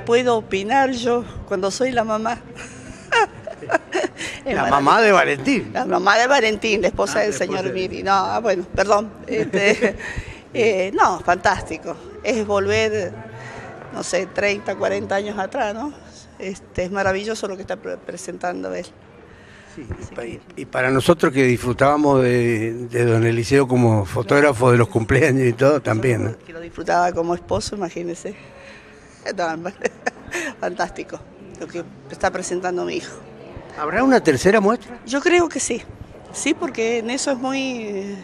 puedo opinar yo cuando soy la mamá? La mamá de Valentín. La mamá de Valentín, la esposa del señor Miri. No, bueno, perdón. No, fantástico. Es volver, no sé, 30, 40 años atrás, ¿no? Es maravilloso lo que está presentando él. Sí, y para nosotros que disfrutábamos de don Eliseo como fotógrafo de los cumpleaños y todo, también, ¿no? Que lo disfrutaba como esposo, imagínese. No, fantástico lo que está presentando mi hijo. ¿Habrá una tercera muestra? Yo creo que sí, sí, porque en eso es muy,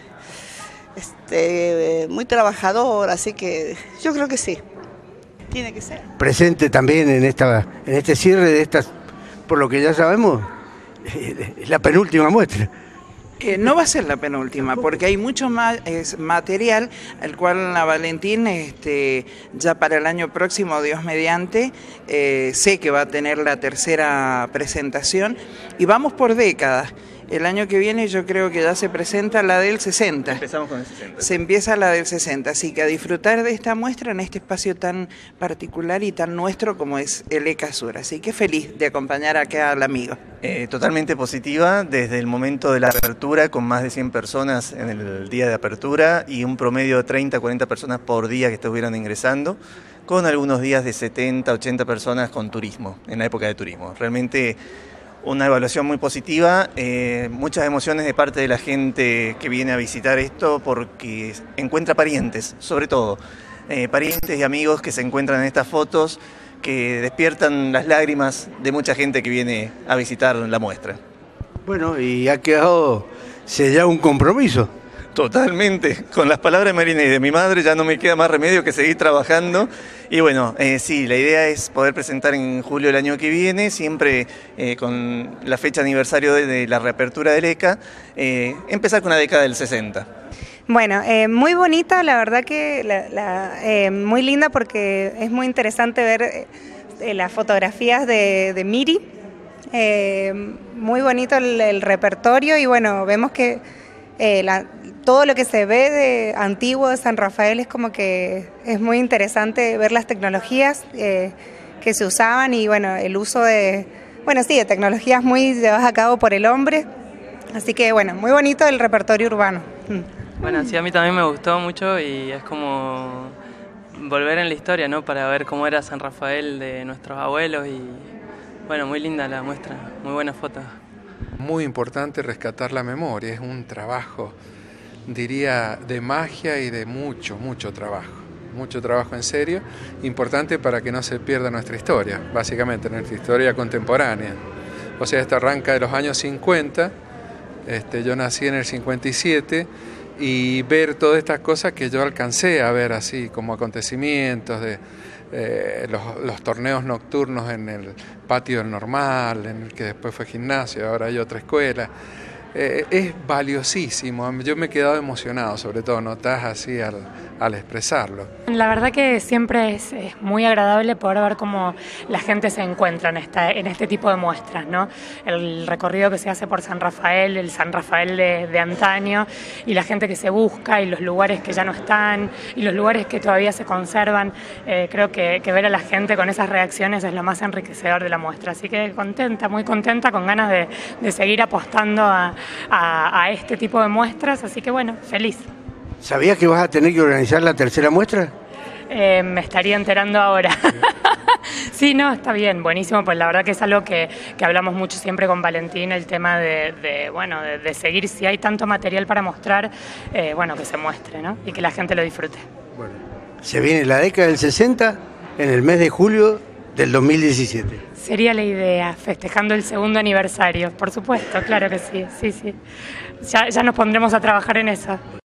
muy trabajador, así que yo creo que sí, tiene que ser. Presente también en este cierre de estas, por lo que ya sabemos, es la penúltima muestra. No va a ser la penúltima, porque hay mucho más material, el cual la Valentín, ya para el año próximo, Dios mediante, sé que va a tener la tercera presentación, y vamos por décadas. El año que viene yo creo que ya se presenta la del 60. Empezamos con el 60. Se empieza la del 60, así que a disfrutar de esta muestra en este espacio tan particular y tan nuestro como es el ECA Sur. Así que feliz de acompañar acá al amigo. Totalmente positiva desde el momento de la apertura, con más de 100 personas en el día de apertura y un promedio de 30, 40 personas por día que estuvieran ingresando, con algunos días de 70, 80 personas con turismo, en la época de turismo. Realmente una evaluación muy positiva, muchas emociones de parte de la gente que viene a visitar esto porque encuentra parientes, sobre todo, parientes y amigos que se encuentran en estas fotos que despiertan las lágrimas de mucha gente que viene a visitar la muestra. Bueno, y ha quedado sellado un compromiso. Totalmente, con las palabras de Marina y de mi madre ya no me queda más remedio que seguir trabajando. Y bueno, sí, la idea es poder presentar en julio del año que viene, siempre con la fecha aniversario de la reapertura del ECA, empezar con la década del 60. Bueno, muy bonita, la verdad que muy linda porque es muy interesante ver las fotografías de Miri, muy bonito el repertorio y bueno, vemos que todo lo que se ve de antiguo de San Rafael es como que es muy interesante ver las tecnologías que se usaban y bueno, el uso de tecnologías muy llevadas a cabo por el hombre, así que bueno, muy bonito el repertorio urbano. Bueno, sí, a mí también me gustó mucho y es como volver en la historia, ¿no? Para ver cómo era San Rafael de nuestros abuelos y bueno, muy linda la muestra, muy buena foto. Muy importante rescatar la memoria, es un trabajo, diría, de magia y de mucho trabajo en serio, importante para que no se pierda nuestra historia, básicamente nuestra historia contemporánea. O sea, esto arranca de los años 50, yo nací en el 57 y ver todas estas cosas que yo alcancé a ver así como acontecimientos de los torneos nocturnos en el patio del Normal, en el que después fue gimnasio, ahora hay otra escuela. Es valiosísimo, yo me he quedado emocionado, sobre todo notás así al expresarlo. La verdad que siempre es muy agradable poder ver cómo la gente se encuentra en este tipo de muestras, ¿no? El recorrido que se hace por San Rafael, el San Rafael de antaño, y la gente que se busca, y los lugares que ya no están, y los lugares que todavía se conservan. Creo que ver a la gente con esas reacciones es lo más enriquecedor de la muestra. Así que contenta, muy contenta, con ganas de seguir apostando a este tipo de muestras, así que bueno, feliz. ¿Sabías que vas a tener que organizar la tercera muestra? Me estaría enterando ahora. Sí, no, está bien, buenísimo, pues la verdad que es algo que hablamos mucho siempre con Valentín, el tema de seguir, si hay tanto material para mostrar, que se muestre, ¿no? Y que la gente lo disfrute. Bueno, se viene la década del 60 en el mes de julio del 2017. Sería la idea, festejando el 2º aniversario, por supuesto, claro que sí, sí. Ya nos pondremos a trabajar en eso.